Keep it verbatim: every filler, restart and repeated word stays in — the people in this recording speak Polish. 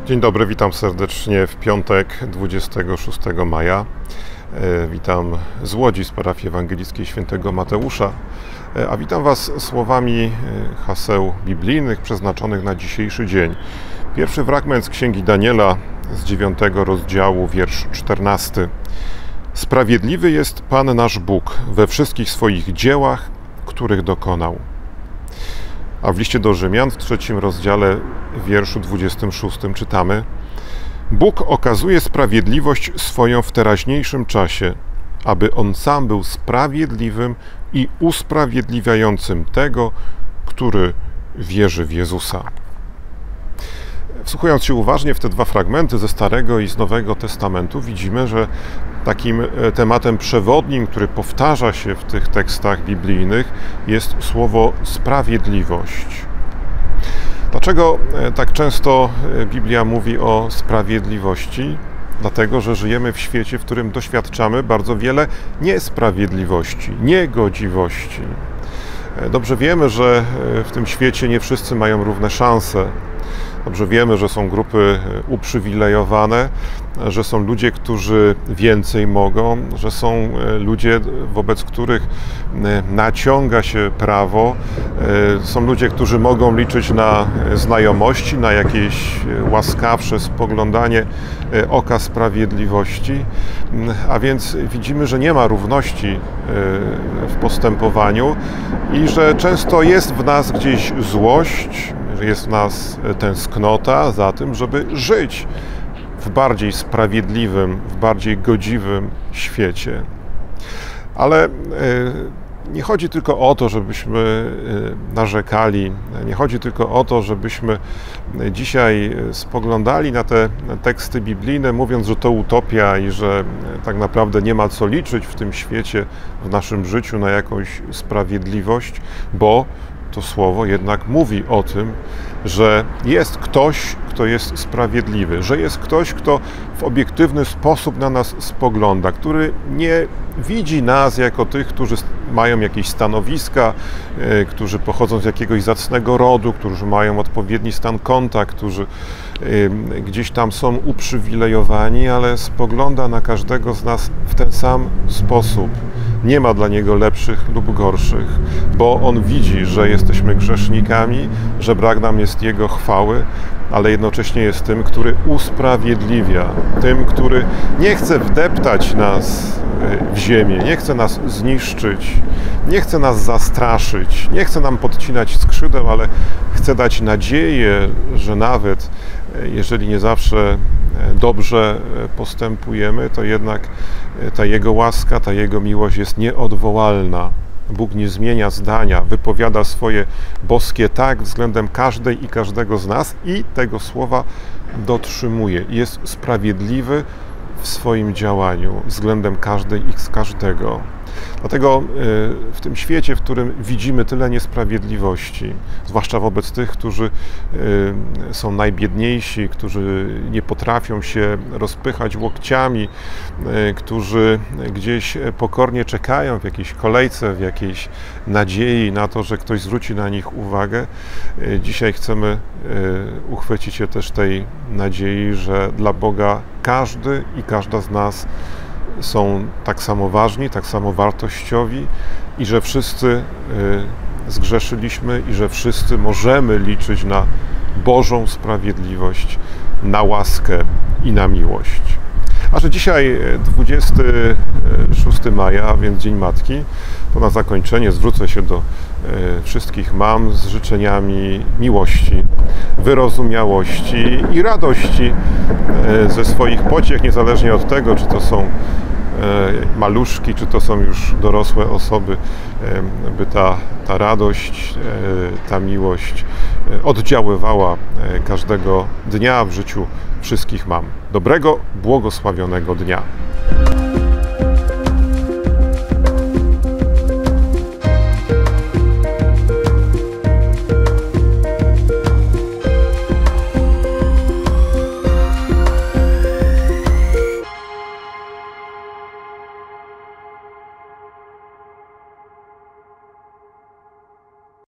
Dzień dobry, witam serdecznie w piątek dwudziestego szóstego maja. Witam z Łodzi, z parafii ewangelickiej świętego Mateusza, a witam Was słowami haseł biblijnych przeznaczonych na dzisiejszy dzień. Pierwszy fragment z Księgi Daniela z dziewiątego rozdziału, wiersz czternasty. Sprawiedliwy jest Pan nasz Bóg we wszystkich swoich dziełach, których dokonał. A w liście do Rzymian w trzecim rozdziale, w wierszu dwudziestym szóstym czytamy: Bóg okazuje sprawiedliwość swoją w teraźniejszym czasie, aby On sam był sprawiedliwym i usprawiedliwiającym tego, który wierzy w Jezusa. Wsłuchując się uważnie w te dwa fragmenty ze Starego i z Nowego Testamentu, widzimy, że takim tematem przewodnim, który powtarza się w tych tekstach biblijnych, jest słowo sprawiedliwość. Dlaczego tak często Biblia mówi o sprawiedliwości? Dlatego, że żyjemy w świecie, w którym doświadczamy bardzo wiele niesprawiedliwości, niegodziwości. Dobrze wiemy, że w tym świecie nie wszyscy mają równe szanse. Dobrze wiemy, że są grupy uprzywilejowane, że są ludzie, którzy więcej mogą, że są ludzie, wobec których naciąga się prawo. Są ludzie, którzy mogą liczyć na znajomości, na jakieś łaskawsze spoglądanie oka sprawiedliwości. A więc widzimy, że nie ma równości w postępowaniu i że często jest w nas gdzieś złość, jest w nas tęsknota za tym, żeby żyć w bardziej sprawiedliwym, w bardziej godziwym świecie. Ale nie chodzi tylko o to, żebyśmy narzekali, nie chodzi tylko o to, żebyśmy dzisiaj spoglądali na te teksty biblijne, mówiąc, że to utopia i że tak naprawdę nie ma co liczyć w tym świecie, w naszym życiu na jakąś sprawiedliwość, bo to słowo jednak mówi o tym, że jest ktoś, kto jest sprawiedliwy, że jest ktoś, kto w obiektywny sposób na nas spogląda, który nie widzi nas jako tych, którzy mają jakieś stanowiska, yy, którzy pochodzą z jakiegoś zacnego rodu, którzy mają odpowiedni stan konta, którzy yy, gdzieś tam są uprzywilejowani, ale spogląda na każdego z nas w ten sam sposób. Nie ma dla Niego lepszych lub gorszych, bo On widzi, że jesteśmy grzesznikami, że brak nam jest Jego chwały, ale jednocześnie jest tym, który usprawiedliwia, tym, który nie chce wdeptać nas w ziemię, nie chce nas zniszczyć, nie chce nas zastraszyć, nie chce nam podcinać skrzydeł, ale chce dać nadzieję, że nawet jeżeli nie zawsze dobrze postępujemy, to jednak ta Jego łaska, ta Jego miłość jest nieodwołalna. Bóg nie zmienia zdania, wypowiada swoje boskie tak względem każdej i każdego z nas i tego słowa dotrzymuje. Jest sprawiedliwy w swoim działaniu względem każdej i z każdego. Dlatego w tym świecie, w którym widzimy tyle niesprawiedliwości, zwłaszcza wobec tych, którzy są najbiedniejsi, którzy nie potrafią się rozpychać łokciami, którzy gdzieś pokornie czekają w jakiejś kolejce, w jakiejś nadziei na to, że ktoś zwróci na nich uwagę, dzisiaj chcemy uchwycić się też tej nadziei, że dla Boga każdy i każda z nas są tak samo ważni, tak samo wartościowi i że wszyscy zgrzeszyliśmy i że wszyscy możemy liczyć na Bożą sprawiedliwość, na łaskę i na miłość. A że dzisiaj dwudziestego szóstego maja, a więc Dzień Matki, to na zakończenie zwrócę się do wszystkich mam z życzeniami miłości, wyrozumiałości i radości ze swoich pociech, niezależnie od tego, czy to są maluszki, czy to są już dorosłe osoby, by ta, ta radość, ta miłość oddziaływała każdego dnia w życiu wszystkich mam. Dobrego, błogosławionego dnia.